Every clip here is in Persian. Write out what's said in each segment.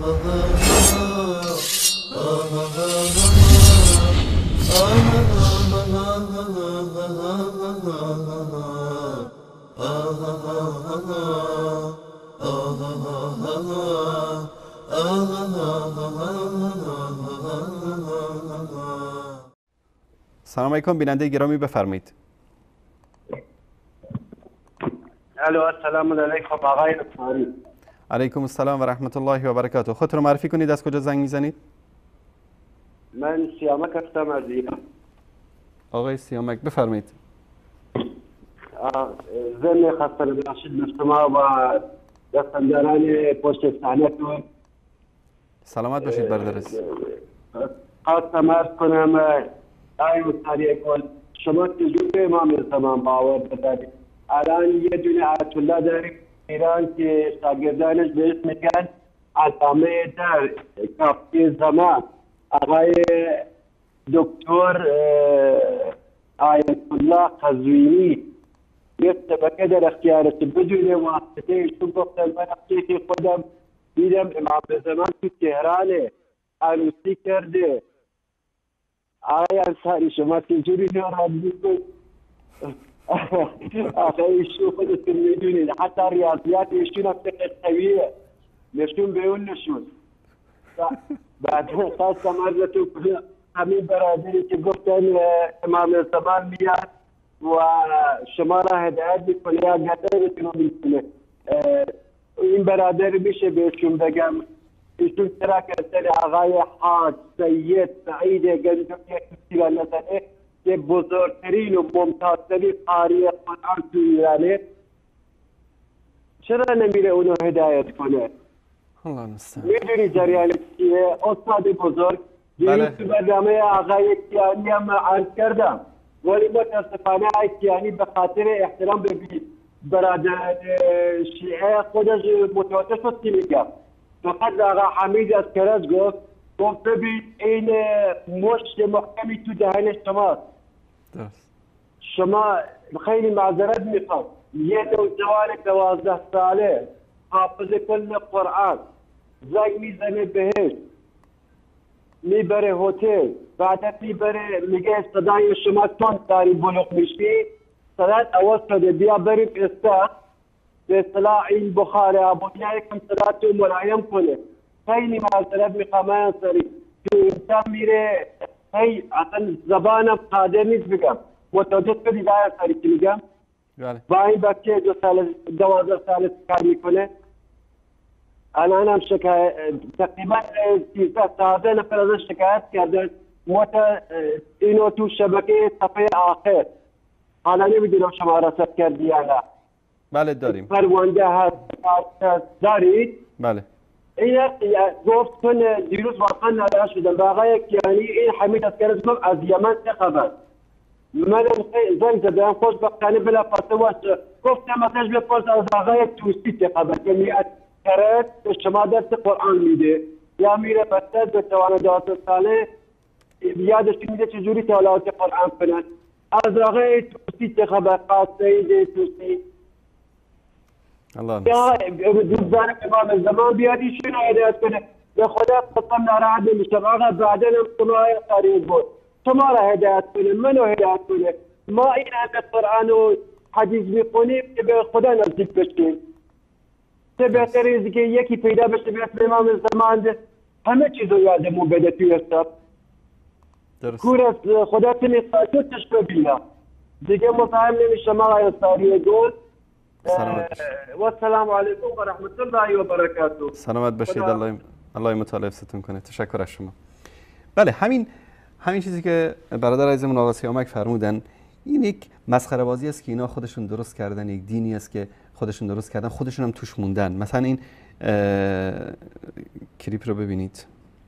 سلام علیکم بیننده گرامی، بفرمایید. الو السلام علیکم آقای رفاری. علیکم السلام و رحمت الله و برکاته. خودتون رو معرفی کنید، از کجا زنگ میزنید؟ من سیامک هستم از ایران. آقای سیامک بفرمایید. ضمن خسته نباشید به شما و دستانداران پشت صحنه‌تون. سلامت باشید برادر عزیز. خواستم عرض کنم آقای رفاری کن، شما چجوری امام زمان باور بدارید؟ الان یه دونه آیت الله داریم ایران که شاگردانش بهش میگن علامه در کافی زمان، آقای دکتر آیت الله قزوینی یه طبقه در اختیارش بدون واسطه ایشون گفتن من اختیار خودم دیدم امام زمان تو تهران عروسی کرده. آقای انصاری شما چجوری ناراحت میکنید؟ آخه ایشون خودتون میدونید حتی ریاضیات ایشون هم فقه قویه نشون به اون نشون. بعد خواستم عرضتون کنم همین برادری که گفتن امام زمان میاد و شما را هدایت میکنه یا گذارتون میکنه، این برادر میشه بهشون بگم ایشون چرا کردن آقای حاج سید سعید گنجوی کسی نزنه که بزرگترین و ممتازترین قاری قرآن تو ایرانه، چرا نمیره اونو هدایت کنه؟ الله المستعان. میدونی جریان چیه استاد بزرگ؟ دیروز تو برنامه آقای کیانی هم عرض کردم، ولی متاسفانه آقای کیانی به خاطر احترام به برادر شیعه خودش متوجه شد که میگم. فقط آقا حمید از کرج گفت ببین این مشت محکمی تو دهن شماست. درست. شما خیلی معذرت میخوام، یه نوجوان 12 ساله حافظ کل قرآن زنگ میزنه بهش، میبره هتل، بعدت میبره میگه صدای شما تون داری بلوغ میشی، صدات عوض شده بیا بریم استخ به اصطلاح این بخار آبونیا یکم صداتو ملایم کنه. خیلی معذرت میخوام انصاری که انسان میره اصلا زبانم قادر نیست بگم، متوجه شدید انصاری که میگم؟ بله. با این بچه 12 سال کار میکنه، الان هم تقریبا 13 نفر ازش شکایت کردن اینو تو شبکه صفحه آخر، حالا نمیدونم شما رصد کردی یا نه. بله داریم. پرونده هست دارید؟ بله. این گفت کن دیروز واقعا ناراحت شدم با آقای کیانی، این حمید اسکرز گفت از یمن چه خبر؟ من زنگ زدم خوشبختانه بلا فاصله گفتم ازش بپرس از آقای توسی چه خبر که میاد کرد به شما درس قرآن میده یا میره بسته به توان 12 ساله یادش میده چجوری تلاوت قرآن کنن. از آقای توسی چه خبر؟ قاسید توسی الله یا دوزار امام زمان بیاد ایشون هدایت کنه. به خدا قسم ناراحت نمیشم آقا، بعدا هم شما قریب بود شما را هدایت کنه، منو هدایت کنه. ما این همه قرآن و حدیث میخونیم که به خدا نزدیک بشیم. چه بهتر از که یکی پیدا بشه به اسم امام زمان همه چیز رو یادمون بده توی حساب. کور از خدا تمیخواه توتش ببینم دیگه مفهم نمیشم آقای انصاری گل. و السلام علیکم و رحمت الله و برکاته. سلامت باشید. الله متعال حفظتون کنه. تشکر از شما. بله همین چیزی که برادر عزیزمون آقا سیامک فرمودن این یک مسخره بازی است که اینا خودشون درست کردن، یک دینی است که خودشون درست کردن، خودشون هم توش موندن. مثلا این کلیپ رو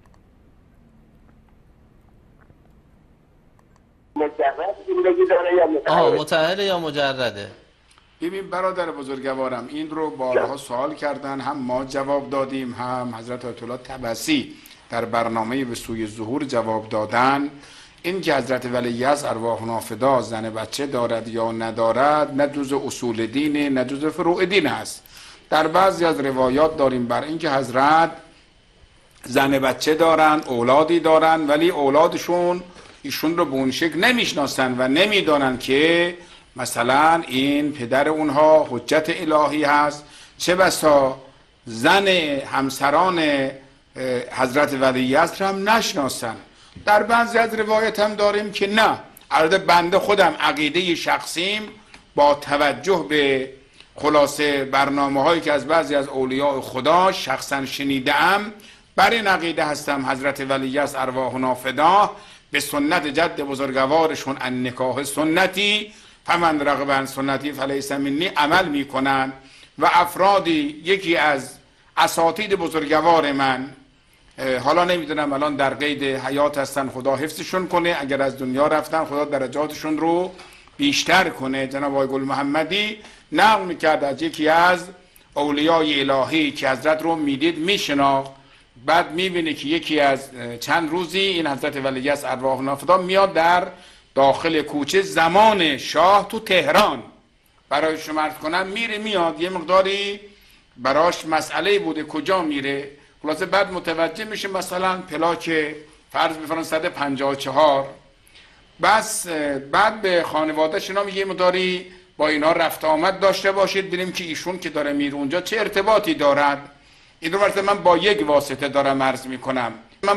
ببینید. متأهل یا مجرده؟ ببین برادر بزرگوارم، این رو بارها سوال کردن، هم ما جواب دادیم، هم حضرت آیت الله طبسی در برنامه به سوی ظهور جواب دادن. این که حضرت ولیعصر ارواحنا فدا زن بچه دارد یا ندارد نه جز اصول دینه نه جز فروع دین است. در بعضی از روایات داریم بر این که حضرت زن بچه دارن، اولادی دارن، ولی اولادشون ایشون رو به اون شکل نمیشناسن و نمیدانن که مثلا این پدر اونها حجت الهی هست. چه بسا زن همسران حضرت ولیعصر هم نشناسن. در بعضی از روایت هم داریم که نه، البته بنده خودم عقیده شخصیم با توجه به خلاصه برنامه هایی که از بعضی از اولیاء خدا شخصا شنیدم، بر این عقیده هستم حضرت ولیعصر ارواحنا فداه به سنت جد بزرگوارشون النکاح سنتی فمن رغب عن سنتی فلیس منی عمل میکنن و افرادی یکی از اساتید بزرگوار من، حالا نمیدونم الان در قید حیات هستن، خدا حفظشون کنه، اگر از دنیا رفتن خدا درجاتشون رو بیشتر کنه، جناب آقای گل محمدی نقل میکرد از یکی از اولیای الهی که حضرت رو میدید میشناخت، بعد میبینه که یکی از چند روزی این حضرت ولیعصر ارواحنا فداه میاد در داخل کوچه زمان شاه تو تهران، برای شما عرض کنم میره میاد، یه مقداری براش مسئله بوده کجا میره، خلاصه بعد متوجه میشه مثلا پلاک فرض بفرمایید 154. بس بعد به خانواده‌اش اینا میگه مقداری با اینا رفت آمد داشته باشید، ببینیم که ایشون که داره میره اونجا چه ارتباطی دارد. این رو من با یک واسطه دارم عرض میکنم،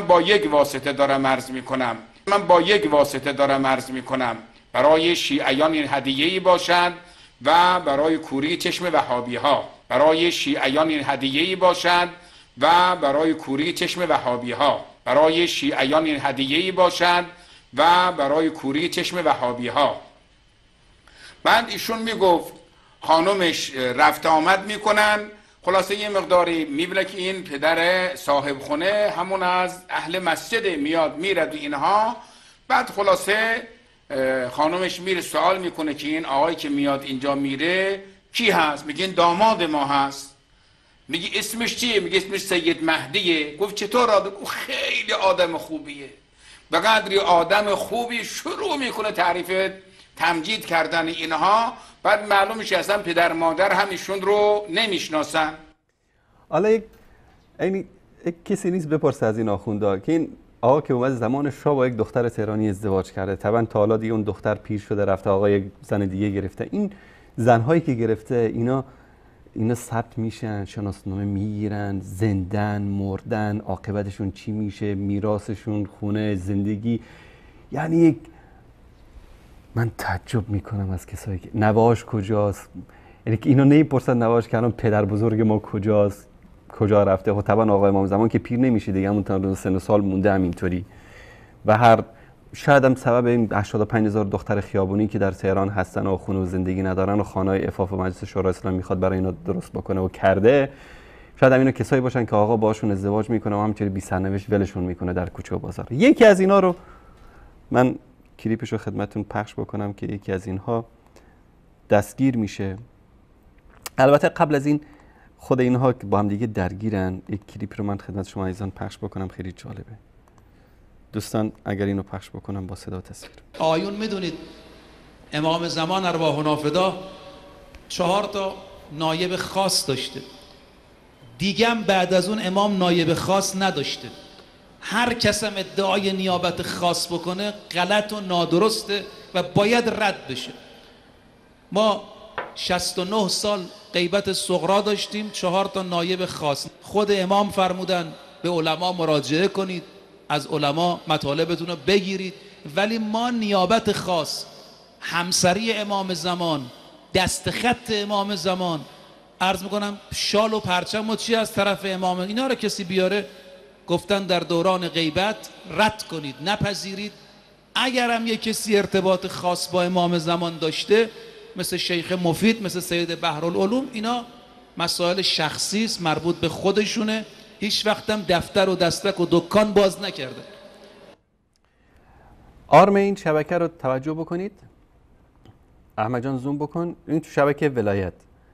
برای شیعیان این هدیه‌ای باشد و برای کوری چشم وهابی ها، برای شیعیان این هدیه‌ای باشد و برای کوری چشم وهابی ها، برای شیعیان این هدیه‌ای باشد و برای کوری چشم وهابی ها. بعد ایشون میگفت خانومش رفت آمد میکنن، خلاصه یه مقداری میبینه که این پدر صاحب خونه همون از اهل مسجد میاد میرد اینها. بعد خلاصه خانومش میره سوال میکنه که این آقایی که میاد اینجا میره کی هست؟ میگه این داماد ما هست. میگه اسمش چیه؟ میگه اسمش سید مهدیه. گفت چطور آدم؟ او خیلی آدم خوبیه، به قدری آدم خوبی. شروع میکنه تعریف تمجید کردن اینها. بعد معلوم میشه اصلا پدر مادر هم ایشون رو نمیشناسن. حالا یک کسی نیست بپرسه از این آخوندا که این آقا که اومد زمان شاه با یک دختر تهرانی ازدواج کرده، طبعا تا حالا دیگه اون دختر پیر شده رفته آقا یک زن دیگه گرفته، این زنهایی که گرفته اینا ثبت میشن، شناسنامه میگیرن، زندن، مردن، عاقبتشون چی میشه، میراثشون، خونه، زندگی. یعنی یک من تعجب میکنم از کسایی که نواش کجاست، یعنی که اینا نمیپرسن نواش که الان پدر بزرگ ما کجاست، کجا رفته. خب طبعا آقای امام زمان که پیر نمیشه دیگه، همون تا سن سال مونده همینطوری. و شاید هم سبب این 85,000 دختر خیابونی که در تهران هستن و خونه و زندگی ندارن و خانه‌های عفاف و مجلس شورای اسلام میخواد برای اینا درست بکنه و کرده، شاید هم اینا کسایی باشن که آقا باشون ازدواج میکنه و همینطوری بی سرنوشت ولشون میکنه در کوچه و بازار. یکی از اینا رو من کلیپش رو خدمتتون پخش بکنم که یکی از اینها دستگیر میشه. البته قبل از این خود اینها که با هم دیگه درگیرن، یک کلیپ رو من خدمت شما عزیزان پخش بکنم، خیلی جالبه. دوستان اگر اینو پخش بکنم با صدا تصویر. آیون میدونید امام زمان ارواحنا فداه 4 تا نایب خاص داشته، دیگه بعد از اون امام نایب خاص نداشته. هر کس هم ادعای نیابت خاص بکنه غلط و نادرسته و باید رد بشه. ما 69 سال غیبت صغرا داشتیم، 4 تا نایب خاص. خود امام فرمودن به علما مراجعه کنید، از علما مطالبتون رو بگیرید، ولی ما نیابت خاص، همسری امام زمان، دستخط امام زمان، عرض میکنم شال و پرچم و چی از طرف امام، اینا رو کسی بیاره گفتن در دوران غیبت رد کنید، نپذیرید. اگر هم یک کسی ارتباط خاص با امام زمان داشته مثل شیخ مفید، مثل سید بحرالعلوم، اینا مسائل شخصی است، مربوط به خودشونه، هیچ وقت هم دفتر و دستک و دکان باز نکرده. آرم این شبکه رو توجه بکنید. احمد جان زوم بکن. این تو شبکه ولایت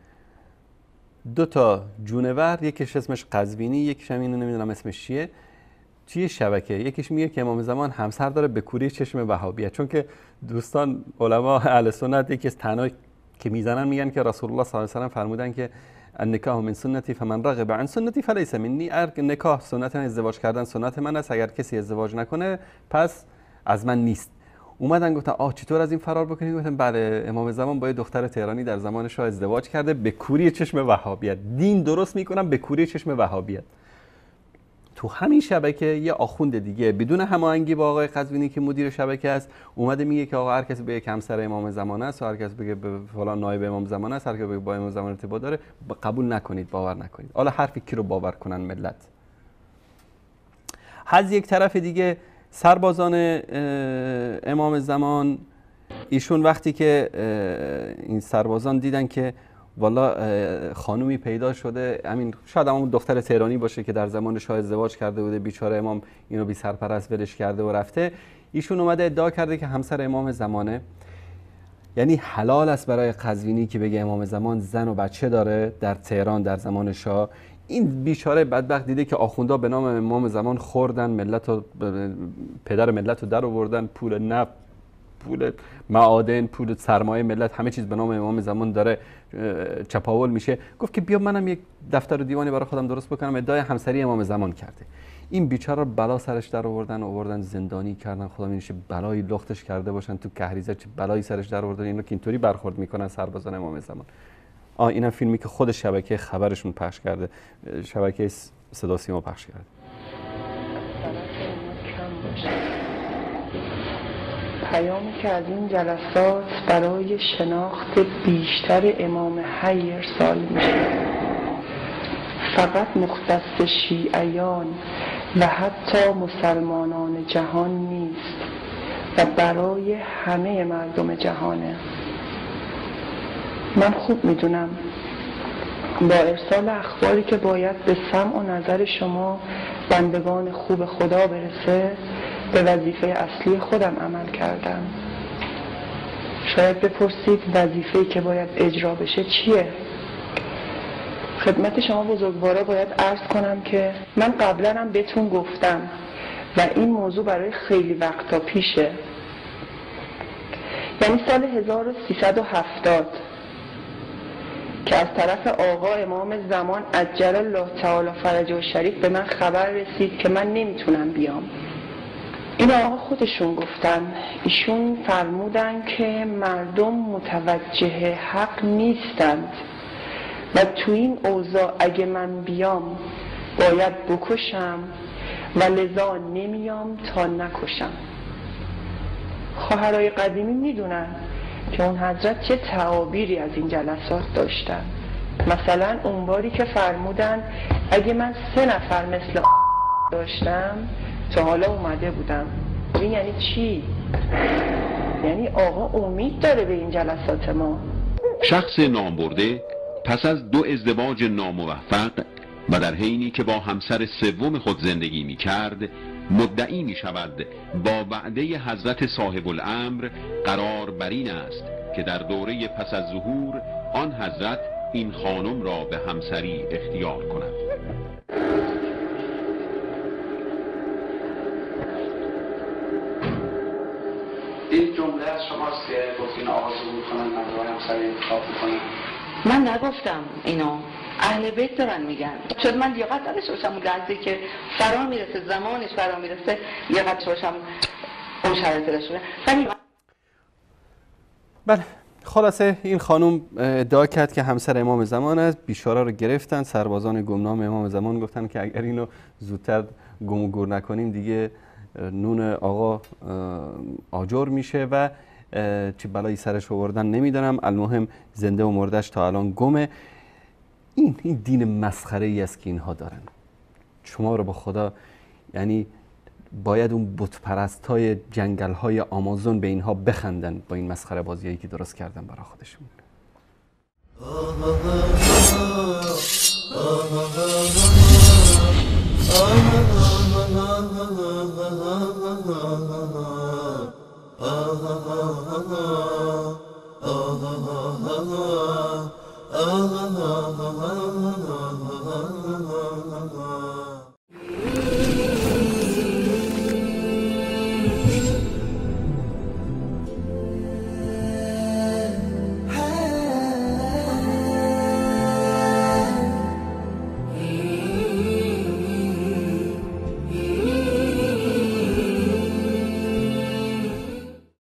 2 تا جونور، یکیش اسمش قزوینی، یکیش هم اینو نمیدونم اسمش چیه، توی شبکه یکیش میگه که امام زمان همسر داره به کوری چشم وهابیه. چون که دوستان علما اهل سنت یکی از تنها که میزنن میگن که رسول الله صلی الله علیه و سلم فرمودن که النکاح من سنتی فمن رغب عن سنتی فلیس منی. نکاح سنت من، ازدواج کردن سنت من است، اگر کسی ازدواج نکنه پس از من نیست. اومدن گفتن چطور از این فرار بکنید؟ گفتن بله، امام زمان با دختر تهرانی در زمان شاه ازدواج کرده به کوری چشم وهابیت. دین درست میکنن به کوری چشم وهابیت. تو همین شبکه یه آخوند دیگه بدون هماهنگی با آقای قزوینی که مدیر شبکه است اومده میگه که آقا هر کسی بگه همسر امام زمان است و هر کسی بگه به فلان نایب امام زمان است، هر کسی بگه با امام زمان ارتباط داره، قبول نکنید، باور نکنید. حالا حرف کی رو باور کنن ملت؟ از یک طرف دیگه سربازان امام زمان، ایشون وقتی که این سربازان دیدن که والا خانومی پیدا شده، همین شاید همون دختر تهرانی باشه که در زمان شاه ازدواج کرده بوده، بیچاره امام اینو بی سرپرست ولش کرده و رفته، ایشون اومده ادعا کرده که همسر امام زمانه. یعنی حلال است برای قزوینی که بگه امام زمان زن و بچه داره در تهران در زمان شاه. این بیچاره بدبخت دیده که آخوندا به نام امام زمان خوردن، ملت و پدر ملت رو در آوردن، پول نفت، پول معادن، پول سرمایه ملت، همه چیز به نام امام زمان داره چپاول میشه. گفت که بیا منم یک دفتر و دیوانی برای خودم درست بکنم، ادعای همسری امام زمان کرده. این بیچاره بلا سرش در آوردن زندانی کردن. خدا می‌دونه بلایی لختش کرده باشن تو کهریزه، چه بلایی سرش در آوردن. اینا که اینطوری برخورد میکنن سربازان امام زمان. اینم فیلمی که خود شبکه خبرشون پخش کرده، شبکه صدا و سیما پخش کرده. پیامی که از این جلسات برای شناخت بیشتر امام حی ارسال میشه، فقط مختص شیعیان و حتی مسلمانان جهان نیست و برای همه مردم جهانه. من خوب میدونم با ارسال اخباری که باید به سمع و نظر شما بندگان خوب خدا برسه به وظیفه اصلی خودم عمل کردم. شاید بپرسید وظیفه‌ای که باید اجرا بشه چیه؟ خدمت شما بزرگوارا باید عرض کنم که من قبلا هم بهتون گفتم و این موضوع برای خیلی وقتا پیشه، یعنی سال 1370 که از طرف آقا امام زمان عجل الله تعالی فرجه شریف به من خبر رسید که من نمیتونم بیام. این آقا خودشون گفتن، ایشون فرمودن که مردم متوجه حق نیستند و تو این اوضاع اگه من بیام باید بکشم و لذا نمیام تا نکشم. خواهرای قدیمی میدونن که اون حضرت چه تعابیری از این جلسات داشتن. مثلا اون باری که فرمودن اگه من 3 نفر مثل داشتم تا حالا اومده بودم. این یعنی چی؟ یعنی آقا امید داره به این جلسات ما. شخص نامبرده پس از 2 ازدواج ناموفق و در حینی که با همسر سوم خود زندگی می کرد مدعی می شود با وعده حضرت صاحب الامر قرار بر این است که در دوره پس از ظهور آن حضرت این خانم را به همسری اختیار کند. این جمله از شماست که گفتین آقا ظهور کنن مردم همسری انتخاب میکنن؟ من نگفتم اینو، اهل بیت دارن میگن. شاید من لیاقت نداشته باشم اون لحظه که فرا میرسه، زمانش فرا میرسه لیاقت باشم اون شرایط داشته. بله، خلاصه این خانم ادعا کرد که همسر امام زمان است. بیچاره رو گرفتن سربازان گمنام امام زمان، گفتن که اگر اینو زودتر گم و گور نکنیم دیگه نون آقا آجر میشه و چه بلایی سرش آوردن نمیدونم. المهم زنده و مردش تا الان گمه. این دین مسخره ای است که اینها دارن. شما رو با خدا، یعنی باید اون بت پرست های جنگل های آمازون به اینها بخندن با این مسخره بازیایی که درست کردن برای خودشون.